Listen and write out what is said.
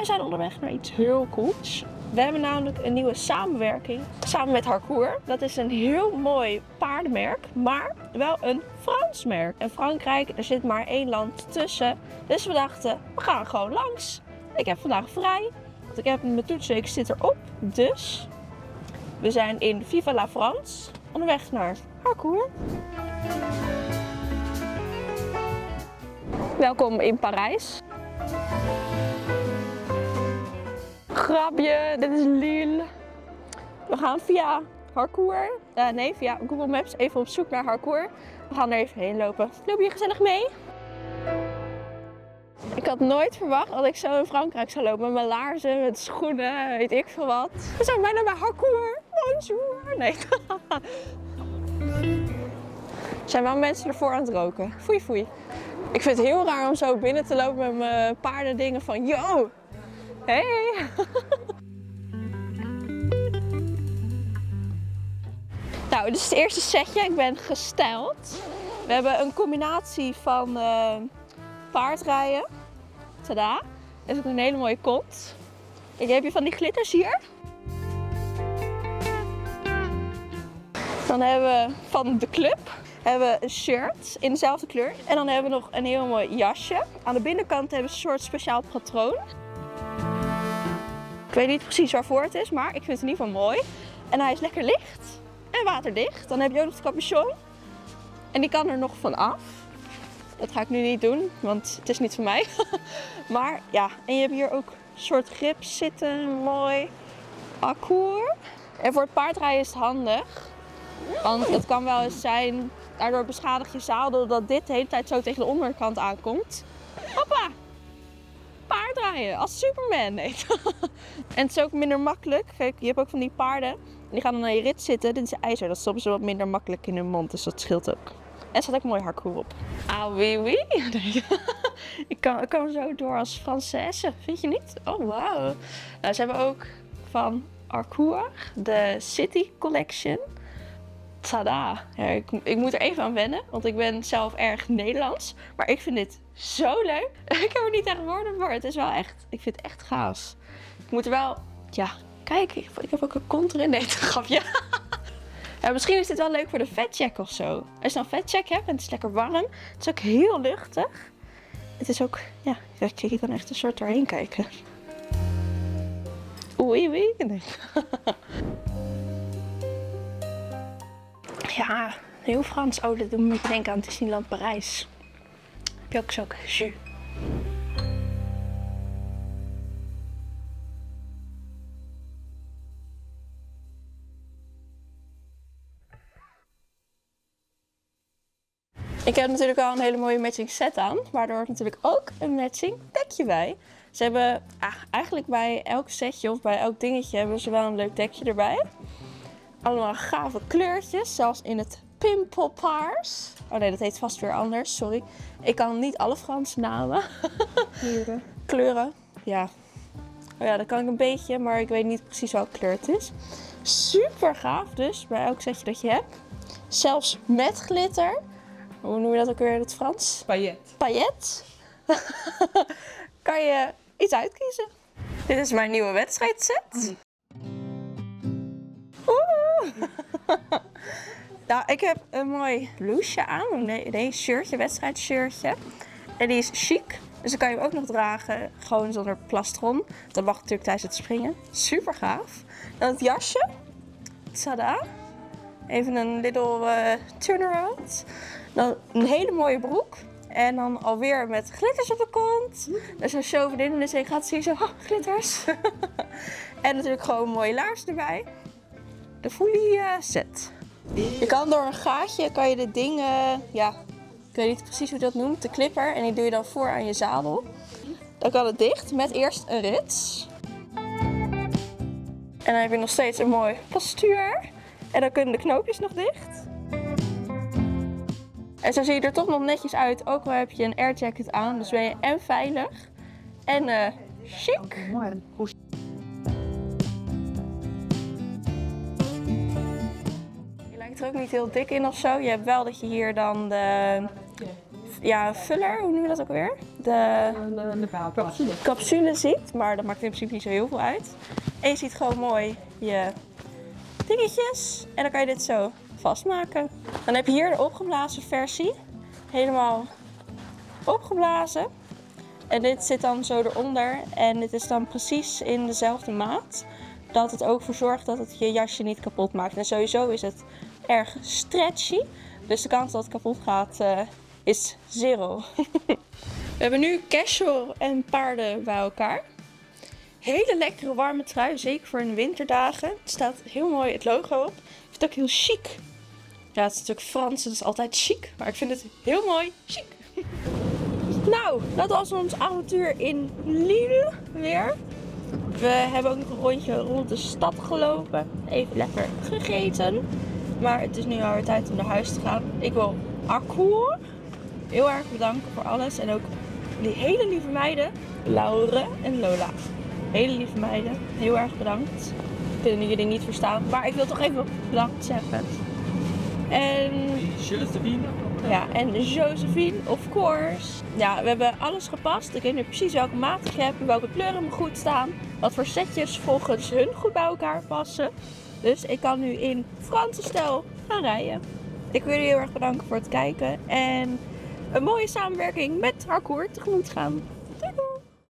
Wij zijn onderweg naar iets heel cools. We hebben namelijk een nieuwe samenwerking samen met Harcourt. Dat is een heel mooi paardenmerk, maar wel een Frans merk. En Frankrijk, er zit maar één land tussen. Dus we dachten, we gaan gewoon langs. Ik heb vandaag vrij, want ik heb mijn toetsweek zit erop. Dus we zijn in Viva la France, onderweg naar Harcourt. Welkom in Parijs. Grapje, dit is Lille. We gaan via Harcourt, via Google Maps even op zoek naar Harcourt. We gaan er even heen lopen. Loop je gezellig mee? Ik had nooit verwacht dat ik zo in Frankrijk zou lopen met mijn laarzen, met schoenen, weet ik veel wat. We zijn bijna bij Harcourt. Bonjour. Nee. Er zijn wel mensen ervoor aan het roken. Foei foei. Ik vind het heel raar om zo binnen te lopen met mijn paardendingen van yo. Hey! Nou, dit is het eerste setje. Ik ben gestyled. We hebben een combinatie van paardrijden. Tada! Er is ook een hele mooie kont. Ik heb je van die glitters hier. Dan hebben we van de club een shirt in dezelfde kleur. En dan hebben we nog een heel mooi jasje. Aan de binnenkant hebben we een soort speciaal patroon. Ik weet niet precies waarvoor het is, maar ik vind het in ieder geval mooi. En hij is lekker licht en waterdicht. Dan heb je ook nog de capuchon. En die kan er nog van af. Dat ga ik nu niet doen, want het is niet van mij. Maar ja, en je hebt hier ook een soort grip zitten, mooi. Harcourt. En voor het paardrijden is het handig. Want het kan wel eens zijn, daardoor beschadig je zadel, dat dit de hele tijd zo tegen de onderkant aankomt. Hoppa! Paardrijden als Superman. Nee. En het is ook minder makkelijk. Kijk, je hebt ook van die paarden. En die gaan dan naar je rit zitten. Dit is ijzer. Dat stoppen ze wat minder makkelijk in hun mond. Dus dat scheelt ook. En er staat ook mooi Harcourt op. Ah oui oui. Nee. Ik kan zo door als Française. Vind je niet? Oh wauw. Nou, ze hebben ook van Harcourt de City Collection. Tada! Ja, ik moet er even aan wennen, want ik ben zelf erg Nederlands. Maar ik vind dit zo leuk. Ik heb er niet echt woorden voor. Het is wel echt, ik vind het echt gaaf. Ik moet er wel, ja, kijk, ik heb ook een kont erin. Nee, het grapje. Ja, misschien is dit wel leuk voor de vetcheck of zo. Als je dan vetcheck hebt en het is lekker warm. Het is ook heel luchtig. Het is ook, ja, je kan echt een soort doorheen kijken. Oei, oei. Nee. Ja, heel Frans. Oh, dat doet me denken aan Disneyland Parijs. Heb je ook zo'n jus? Ik heb natuurlijk al een hele mooie matching set aan, maar er hoort natuurlijk ook een matching dekje bij. Ze hebben eigenlijk bij elk setje of bij elk dingetje hebben ze wel een leuk dekje erbij. Allemaal gave kleurtjes, zelfs in het pimpelpaars. Oh nee, dat heet vast weer anders, sorry. Ik kan niet alle Franse namen. Kleuren. Kleuren, ja. Oh ja, dat kan ik een beetje, maar ik weet niet precies welke kleur het is. Super gaaf dus, bij elk setje dat je hebt. Zelfs met glitter. Hoe noem je dat ook weer in het Frans? Paillet. Paillet. Kan je iets uitkiezen. Dit is mijn nieuwe wedstrijdset. Nou, ik heb een mooi blouseje aan. Nee, shirtje, wedstrijdshirtje. En die is chic. Dus dan kan je hem ook nog dragen, gewoon zonder plastron. Dat mag natuurlijk tijdens het springen. Super gaaf. Dan het jasje. Tada. Even een little turnaround. Dan een hele mooie broek. En dan alweer met glitters op de kont. Dus een show vriendin, dus ik gaat zien zo, oh, glitters. En natuurlijk gewoon een mooie laars erbij. De fully set. Je kan door een gaatje, kan je dit ding, ja, ik weet niet precies hoe je dat noemt, de clipper. En die doe je dan voor aan je zadel. Dan kan het dicht met eerst een rits. En dan heb je nog steeds een mooi postuur. En dan kunnen de knoopjes nog dicht. En zo zie je er toch nog netjes uit, ook al heb je een airjacket aan. Dus ben je en veilig en chic. Je lijkt er ook niet heel dik in of zo. Je hebt wel dat je hier dan de ja, vuller, hoe noem je dat ook weer? De capsule ziet, maar dat maakt in principe niet zo heel veel uit. En je ziet gewoon mooi je dingetjes en dan kan je dit zo vastmaken. Dan heb je hier de opgeblazen versie, helemaal opgeblazen. En dit zit dan zo eronder en dit is dan precies in dezelfde maat. Dat het ook voor zorgt dat het je jasje niet kapot maakt. En sowieso is het erg stretchy. Dus de kans dat het kapot gaat is 0. We hebben nu casual en paarden bij elkaar. Hele lekkere warme trui, zeker voor in de winterdagen. Er staat heel mooi het logo op. Ik vind het ook heel chic. Ja, het is natuurlijk Frans, dat is altijd chic. Maar ik vind het heel mooi chic. Nou, dat was ons avontuur in Lille weer. We hebben ook nog een rondje rond de stad gelopen. Even lekker gegeten. Maar het is nu alweer tijd om naar huis te gaan. Ik wil Harcourt heel erg bedanken voor alles. En ook die hele lieve meiden, Laure en Lola. Hele lieve meiden, heel erg bedankt. Kunnen jullie niet verstaan, maar ik wil toch even bedankt zeggen. En Josephine. Ja, en Josephine, of course. Ja, we hebben alles gepast. Ik weet nu precies welke maat ik heb, welke kleuren me goed staan. Wat voor setjes volgens hun goed bij elkaar passen. Dus ik kan nu in Franse stijl gaan rijden. Ik wil jullie heel erg bedanken voor het kijken. En een mooie samenwerking met Harcourt tegemoet gaan.